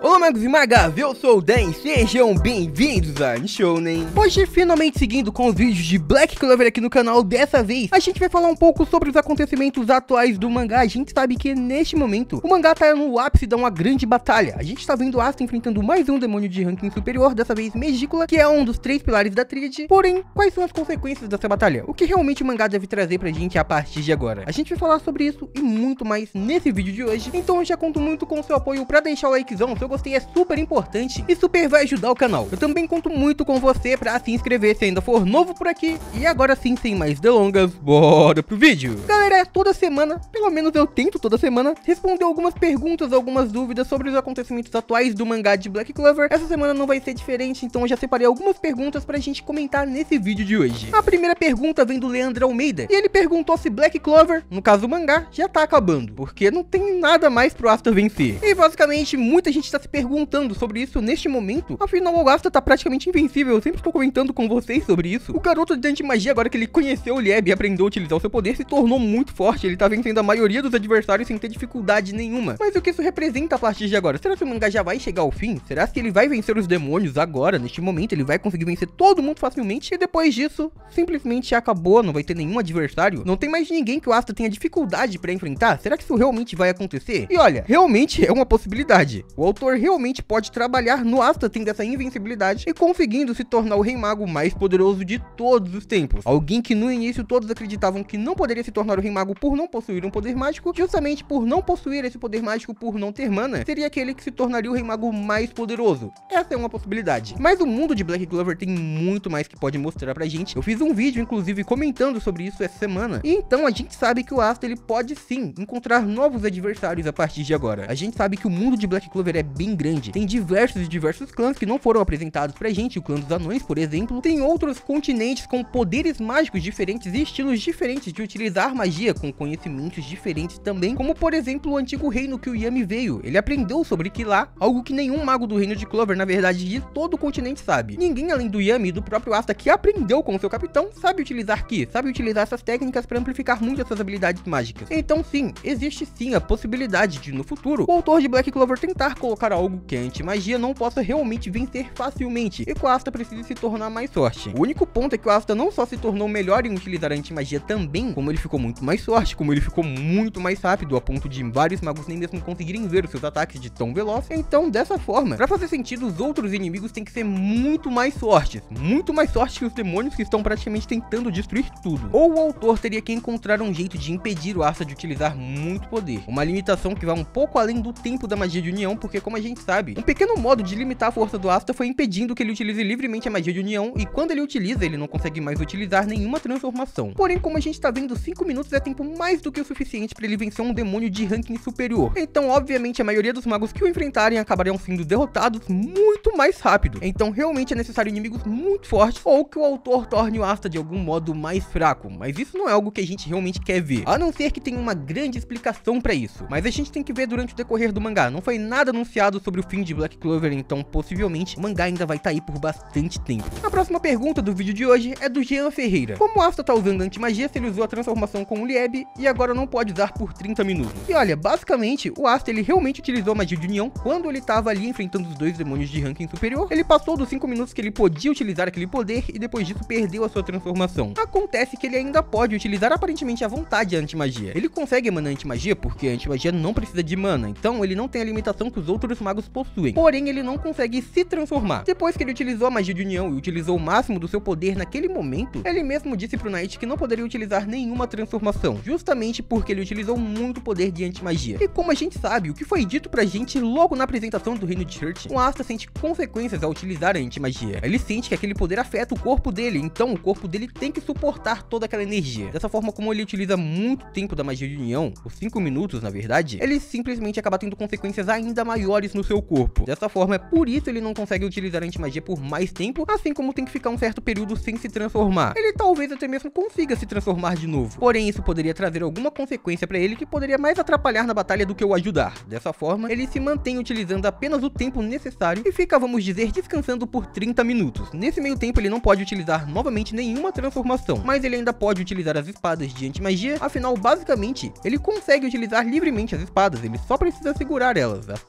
Olá magos e magas, eu sou o Dan, sejam bem-vindos a Shounen. Hoje, finalmente seguindo com os vídeos de Black Clover aqui no canal, dessa vez a gente vai falar um pouco sobre os acontecimentos atuais do mangá. A gente sabe que neste momento o mangá tá no ápice de uma grande batalha. A gente tá vendo Asta enfrentando mais um demônio de ranking superior, dessa vez Megicula, que é um dos 3 pilares da tríade. Porém, quais são as consequências dessa batalha? O que realmente o mangá deve trazer pra gente a partir de agora? A gente vai falar sobre isso e muito mais nesse vídeo de hoje, então eu já conto muito com o seu apoio pra deixar o likezão. Se eu gostei é super importante e super vai ajudar o canal. Eu também conto muito com você pra se inscrever se ainda for novo por aqui. E agora sim, sem mais delongas, bora pro vídeo. Galera, toda semana, pelo menos eu tento toda semana, responder algumas perguntas, algumas dúvidas sobre os acontecimentos atuais do mangá de Black Clover. Essa semana não vai ser diferente, então eu já separei algumas perguntas pra gente comentar nesse vídeo de hoje. A primeira pergunta vem do Leandro Almeida, e ele perguntou se Black Clover, no caso o mangá, já tá acabando, porque não tem nada mais pro Asta vencer. E basicamente, muita gente tá se perguntando sobre isso neste momento. Afinal, o Asta tá praticamente invencível. Eu sempre estou comentando com vocês sobre isso. O garoto de anti-magia, agora que ele conheceu o Lieb e aprendeu a utilizar o seu poder, se tornou muito forte. Ele tá vencendo a maioria dos adversários sem ter dificuldade nenhuma. Mas o que isso representa a partir de agora? Será que o mangá já vai chegar ao fim? Será que ele vai vencer os demônios agora, neste momento? Ele vai conseguir vencer todo mundo facilmente? E depois disso, simplesmente acabou, não vai ter nenhum adversário? Não tem mais ninguém que o Asta tenha dificuldade pra enfrentar? Será que isso realmente vai acontecer? E olha, realmente é uma possibilidade. O autor realmente pode trabalhar no Asta tendo essa invencibilidade e conseguindo se tornar o Rei Mago mais poderoso de todos os tempos. Alguém que no início todos acreditavam que não poderia se tornar o Rei Mago por não possuir um poder mágico, justamente por não possuir esse poder mágico, por não ter mana, seria aquele que se tornaria o Rei Mago mais poderoso. Essa é uma possibilidade. Mas o mundo de Black Clover tem muito mais que pode mostrar pra gente. Eu fiz um vídeo, inclusive, comentando sobre isso essa semana. E então a gente sabe que o Asta, ele pode sim encontrar novos adversários a partir de agora. A gente sabe que o mundo de Black Clover é bem grande. Tem diversos clãs que não foram apresentados pra gente. O clã dos anões, por exemplo. Tem outros continentes com poderes mágicos diferentes e estilos diferentes de utilizar magia, com conhecimentos diferentes também, como por exemplo o antigo reino que o Yami veio. Ele aprendeu sobre que lá, algo que nenhum mago do reino de Clover, na verdade de todo o continente, sabe. Ninguém além do Yami e do próprio Asta, que aprendeu com o seu capitão, sabe utilizar Ki, sabe utilizar essas técnicas para amplificar muito essas habilidades mágicas. Então sim, existe sim a possibilidade de no futuro o autor de Black Clover tentar colocar algo que a anti-magia não possa realmente vencer facilmente, e que o Asta precise se tornar mais forte. O único ponto é que o Asta não só se tornou melhor em utilizar a anti-magia também, como ele ficou muito mais forte, como ele ficou muito mais rápido, a ponto de vários magos nem mesmo conseguirem ver os seus ataques de tão veloz. Então, dessa forma, pra fazer sentido, os outros inimigos têm que ser muito mais fortes que os demônios que estão praticamente tentando destruir tudo. Ou o autor teria que encontrar um jeito de impedir o Asta de utilizar muito poder, uma limitação que vai um pouco além do tempo da magia de união, porque como a gente sabe, um pequeno modo de limitar a força do Asta foi impedindo que ele utilize livremente a magia de união, e quando ele utiliza, ele não consegue mais utilizar nenhuma transformação. Porém, como a gente tá vendo, 5 minutos é tempo mais do que o suficiente para ele vencer um demônio de ranking superior. Então, obviamente, a maioria dos magos que o enfrentarem acabariam sendo derrotados muito mais rápido. Então, realmente é necessário inimigos muito fortes, ou que o autor torne o Asta de algum modo mais fraco. Mas isso não é algo que a gente realmente quer ver, a não ser que tenha uma grande explicação para isso. Mas a gente tem que ver durante o decorrer do mangá. Não foi nada anunciado sobre o fim de Black Clover, então possivelmente o mangá ainda vai estar aí por bastante tempo. A próxima pergunta do vídeo de hoje é do Jean Ferreira. Como o Asta tá usando anti-magia se ele usou a transformação com o Lieb e agora não pode usar por 30 minutos? E olha, basicamente, o Asta ele realmente utilizou a magia de união quando ele tava ali enfrentando os dois demônios de ranking superior. Ele passou dos 5 minutos que ele podia utilizar aquele poder e depois disso perdeu a sua transformação. Acontece que ele ainda pode utilizar aparentemente à vontade a anti-magia. Ele consegue emanar anti-magia porque a anti-magia não precisa de mana, então ele não tem a limitação que os outros magos possuem. Porém, ele não consegue se transformar. Depois que ele utilizou a magia de união e utilizou o máximo do seu poder naquele momento, ele mesmo disse pro Knight que não poderia utilizar nenhuma transformação, justamente porque ele utilizou muito poder de anti-magia. E como a gente sabe, o que foi dito pra gente logo na apresentação do reino de Church, o Asta sente consequências ao utilizar a anti-magia. Ele sente que aquele poder afeta o corpo dele, então o corpo dele tem que suportar toda aquela energia. Dessa forma, como ele utiliza muito tempo da magia de união, os 5 minutos na verdade, ele simplesmente acaba tendo consequências ainda maiores no seu corpo. Dessa forma, é por isso ele não consegue utilizar a anti-magia por mais tempo, assim como tem que ficar um certo período sem se transformar. Ele talvez até mesmo consiga se transformar de novo, porém isso poderia trazer alguma consequência pra ele que poderia mais atrapalhar na batalha do que o ajudar. Dessa forma, ele se mantém utilizando apenas o tempo necessário e fica, vamos dizer, descansando por 30 minutos. Nesse meio tempo ele não pode utilizar novamente nenhuma transformação, mas ele ainda pode utilizar as espadas de anti-magia, afinal basicamente ele consegue utilizar livremente as espadas, ele só precisa segurar elas. Assim, ele não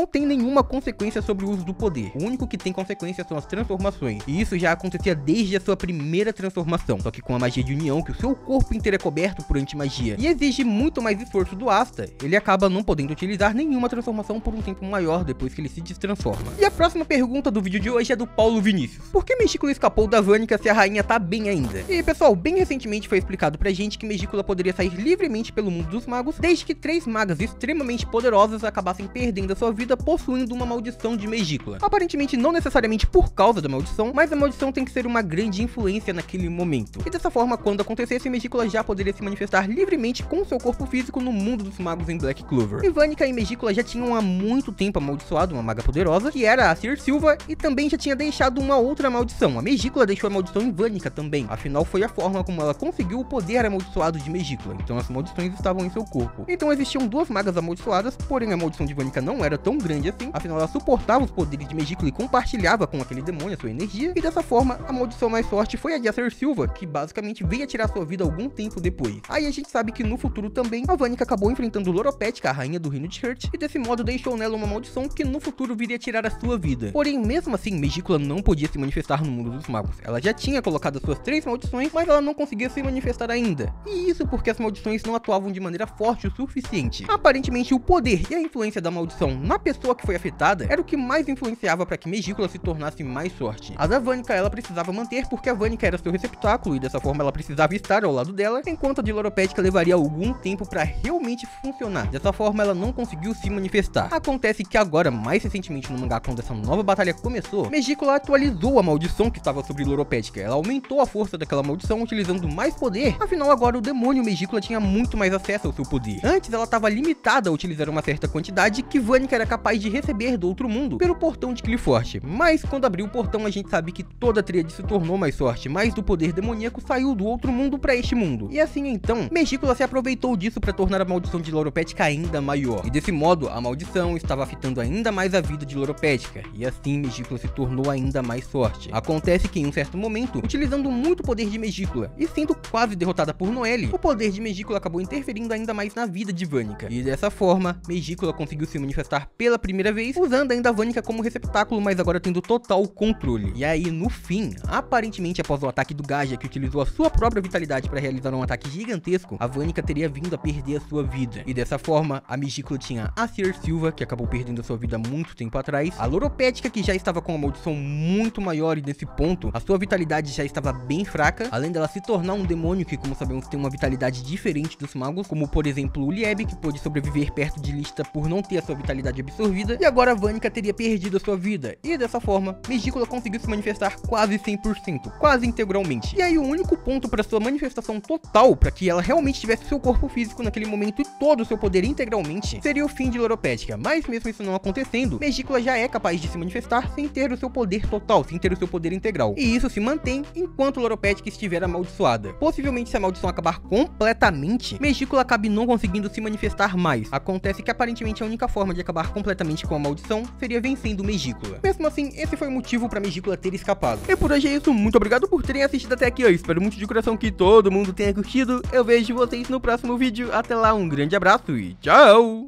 não tem nenhuma consequência sobre o uso do poder. O único que tem consequência são as transformações, e isso já acontecia desde a sua primeira transformação, só que com a magia de união, que o seu corpo inteiro é coberto por antimagia, e exige muito mais esforço do Asta, ele acaba não podendo utilizar nenhuma transformação por um tempo maior depois que ele se destransforma. E a próxima pergunta do vídeo de hoje é do Paulo Vinícius: por que Megicula escapou da Vanica se a rainha tá bem ainda? E pessoal, bem recentemente foi explicado pra gente que Megicula poderia sair livremente pelo mundo dos magos, desde que 3 magas extremamente poderosas acabassem perdendo a sua vida possuindo uma maldição de Megicula. Aparentemente não necessariamente por causa da maldição, mas a maldição tem que ser uma grande influência naquele momento. E dessa forma, quando acontecesse, Megicula já poderia se manifestar livremente com seu corpo físico no mundo dos magos em Black Clover. E Vanica e Megicula já tinham há muito tempo amaldiçoado uma maga poderosa, que era a Seer Silva, e também já tinha deixado uma outra maldição. A Megicula deixou a maldição em Vanica também, afinal foi a forma como ela conseguiu o poder amaldiçoado de Megicula, então as maldições estavam em seu corpo. Então existiam 2 magas amaldiçoadas, porém a maldição de Vanica não era tão grande assim, afinal ela suportava os poderes de Megicula e compartilhava com aquele demônio a sua energia, e dessa forma a maldição mais forte foi a de Seer Silva, que basicamente veio a tirar sua vida algum tempo depois. Aí a gente sabe que no futuro também a Vanica acabou enfrentando Loropetka, a rainha do reino de Hurt, e desse modo deixou nela uma maldição que no futuro viria a tirar a sua vida. Porém, mesmo assim, Megicula não podia se manifestar no mundo dos magos. Ela já tinha colocado as suas 3 maldições, mas ela não conseguia se manifestar ainda. E isso porque as maldições não atuavam de maneira forte o suficiente. Aparentemente, o poder e a influência da maldição na pessoa que foi afetada era o que mais influenciava para que Megicula se tornasse mais forte. A da Vanica ela precisava manter porque a Vanica era seu receptáculo e dessa forma ela precisava estar ao lado dela, enquanto a de Loropetka levaria algum tempo para realmente funcionar. Dessa forma ela não conseguiu se manifestar. Acontece que agora, mais recentemente no mangá, quando essa nova batalha começou, Megicula atualizou a maldição que estava sobre Loropetka. Ela aumentou a força daquela maldição utilizando mais poder, afinal agora o demônio Megicula tinha muito mais acesso ao seu poder. Antes ela estava limitada a utilizar uma certa quantidade que Vanica era capaz de receber do outro mundo pelo portão de Qliphort, mas quando abriu o portão a gente sabe que toda a tríade se tornou mais forte, mais do poder demoníaco saiu do outro mundo para este mundo. E assim então, Megicula se aproveitou disso para tornar a maldição de Loropetka ainda maior, e desse modo a maldição estava afetando ainda mais a vida de Loropetka, e assim Megicula se tornou ainda mais forte. Acontece que em um certo momento, utilizando muito o poder de Megicula e sendo quase derrotada por Noelle, o poder de Megicula acabou interferindo ainda mais na vida de Vanica, e dessa forma, Megicula conseguiu se manifestar pela primeira vez, usando ainda a Vanica como receptáculo, mas agora tendo total controle. E aí no fim, aparentemente após o ataque do Gaja, que utilizou a sua própria vitalidade para realizar um ataque gigantesco, a Vanica teria vindo a perder a sua vida, e dessa forma, a Megicula tinha a Seer Silva, que acabou perdendo a sua vida há muito tempo atrás, a Loropetka, que já estava com uma maldição muito maior, e nesse ponto, a sua vitalidade já estava bem fraca, além dela se tornar um demônio que, como sabemos, tem uma vitalidade diferente dos magos, como por exemplo o Lieb, que pôde sobreviver perto de Lista por não ter a sua vitalidade absorvida, e agora a Vanica teria perdido a sua vida, e dessa forma, Megicula conseguiu se manifestar quase 100%, quase integralmente. E aí o único ponto para sua manifestação total, para que ela realmente tivesse seu corpo físico naquele momento e todo o seu poder integralmente, seria o fim de Loropetka, mas mesmo isso não acontecendo, Megicula já é capaz de se manifestar sem ter o seu poder total, sem ter o seu poder integral, e isso se mantém enquanto Loropetka estiver amaldiçoada. Possivelmente, se a maldição acabar completamente, Megicula acabe não conseguindo se manifestar mais. Acontece que aparentemente a única forma de acabar completamente com a maldição seria vencendo Megicula. Mesmo assim, esse foi o motivo para Megicula ter escapado. E por hoje é isso, muito obrigado por terem assistido até aqui. Eu espero muito de coração que todo mundo tenha curtido. Eu vejo vocês no próximo vídeo. Até lá, um grande abraço e tchau!